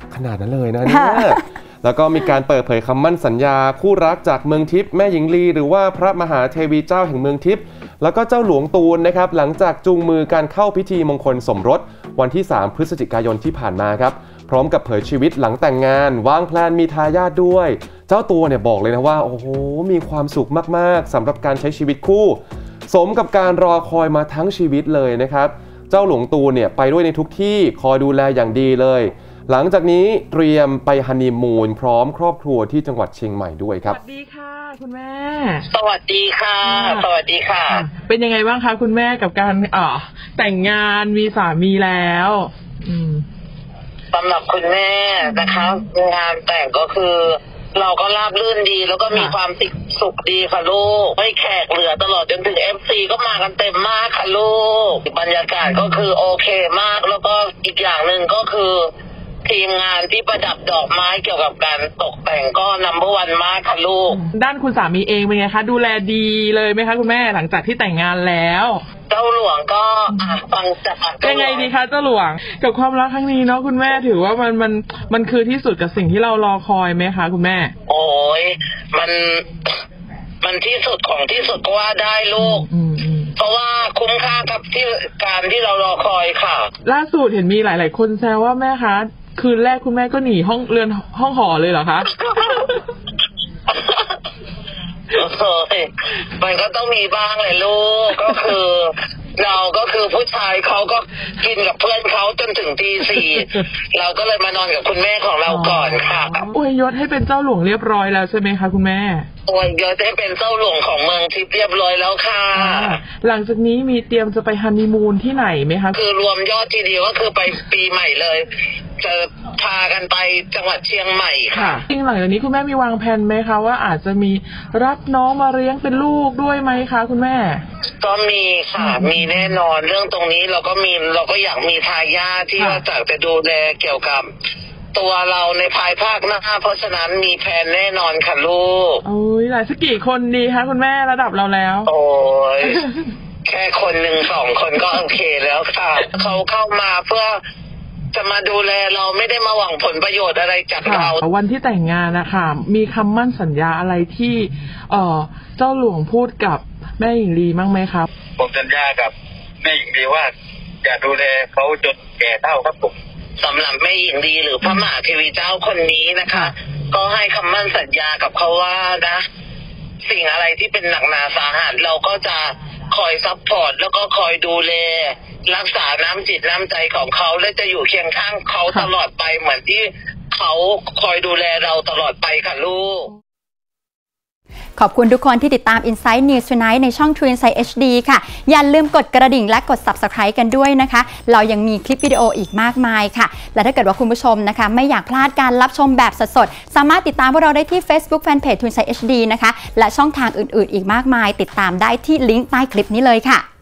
ขนาดนั้นเลยนะเนี่ยแล้วก็มีการเปิดเผยคำมั่นสัญญาคู่รักจากเมืองทิพย์แม่หญิงลีหรือว่าพระมหาเทวีเจ้าแห่งเมืองทิพย์แล้วก็เจ้าหลวงตูนนะครับหลังจากจูงมือการเข้าพิธีมงคลสมรสวันที่3 พฤศจิกายนที่ผ่านมาครับพร้อมกับเผยชีวิตหลังแต่งงานวางแพลนมีทายาทด้วยเจ้าตัวเนี่ยบอกเลยนะว่าโอ้โหมีความสุขมากๆสำหรับการใช้ชีวิตคู่สมกับการรอคอยมาทั้งชีวิตเลยนะครับเจ้าหลวงตูนเนี่ยไปด้วยในทุกที่คอยดูแลอย่างดีเลยหลังจากนี้เตรียมไปฮันนีมูนพร้อมครอบครัวที่จังหวัดเชียงใหม่ด้วยครับสวัสดีค่ะคุณแม่สวัสดีค่ะสวัสดีค่ะเป็นยังไงบ้างคะคุณแม่กับการแต่งงานมีสามีแล้วสำหรับคุณแม่นะคะงานแต่งก็คือเราก็ราบรื่นดีแล้วก็มีความสุขดีค่ะลูกไม่แขกเหลือตลอดจนถึง FC ก็มากันเต็มมากค่ะลูกบรรยากาศก็คือโอเคมากแล้วก็อีกอย่างหนึ่งก็คือทีมงานที่ประดับดอกไม้เกี่ยวกับการตกแต่งก็number oneมากค่ะลูกด้านคุณสามีเองเป็นไงคะดูแลดีเลยไหมคะคุณแม่หลังจากที่แต่งงานแล้วเจ้าหลวงก็ฟังจากยังไงดีคะเจ้าหลวงกับความรักครั้งนี้เนาะคุณแม่ถือว่ามันคือที่สุดกับสิ่งที่เรารอคอยไหมคะคุณแม่โอ้ยมันที่สุดของที่สุดก็ว่าได้ลูกเพราะว่าคุ้มค่ากับการที่เรารอคอยค่ะล่าสุดเห็นมีหลายๆคนแซวว่าแม่คะคืนแรกคุณแม่ก็หนีห้องหอเลยเหรอคะมันก็ต้องมีบ้างเลยลูกก็คือเราก็คือผู้ชายเขาก็กินกับเพื่อนเขาจนถึงตี 4เราก็เลยมานอนกับคุณแม่ของเราก่อนค่ะอวยยศให้เป็นเจ้าหลวงเรียบร้อยแล้วใช่ไหมคะคุณแม่อวยยศให้เป็นเจ้าหลวงของเมืองทิพย์เรียบร้อยแล้วค่ะหลังจากนี้มีเตรียมจะไปฮันนีมูนที่ไหนไหมคะคือรวมยอดทีเดียวก็คือไปปีใหม่เลยจะพากันไปจังหวัดเชียงใหม่ค่ะจริงหลังจากนี้คุณแม่มีวางแผนไหมคะว่าอาจจะมีรับน้องมาเลี้ยงเป็นลูกด้วยไหมคะคุณแม่ก็มีค่ะมีแน่นอนเรื่องตรงนี้เราก็อยากมีทายาทที่จะดูแลเกี่ยวกับตัวเราในภายภาคหน้าเพราะฉะนั้นมีแผนแน่นอนค่ะลูกโอ้ยหลายสักกี่คนดีคะคุณแม่ระดับเราแล้วโอ้ยแค่คนหนึ่ง2 คนก็โอเคแล้วค่ะเขาเข้ามาเพื่อจะมาดูแลเราไม่ได้มาหวังผลประโยชน์อะไรจากเราวันที่แต่งงานนะคะมีคำมั่นสัญญาอะไรที่เจ้าหลวงพูดกับแม่หญิงลีมั้งไหมครับผมสัญญากับแม่หญิงลีว่าจะดูแลเขาจนแก่เฒ่าครับผมสำหรับแม่หญิงลีหรือพระมหาเทวีเจ้าคนนี้นะคะก็ให้คำมั่นสัญญากับเขาว่านะสิ่งอะไรที่เป็นหนักหนาสาหัสเราก็จะคอยซัพพอร์ตแล้วก็คอยดูแลรักษาน้ำจิตน้ำใจของเขาและจะอยู่เคียงข้างเขาตลอดไปเหมือนที่เขาคอยดูแลเราตลอดไปค่ะลูกขอบคุณทุกคนที่ติดตาม Inside News Tonight ในช่อง True Insight HD ค่ะอย่าลืมกดกระดิ่งและกด Subscribe กันด้วยนะคะเรายังมีคลิปวิดีโออีกมากมายค่ะและถ้าเกิดว่าคุณผู้ชมนะคะไม่อยากพลาดการรับชมแบบสดๆสามารถติดตามพวกเราได้ที่ Facebook Fanpage True Insight HD นะคะและช่องทางอื่นๆอีกมากมายติดตามได้ที่ลิงก์ใต้คลิปนี้เลยค่ะ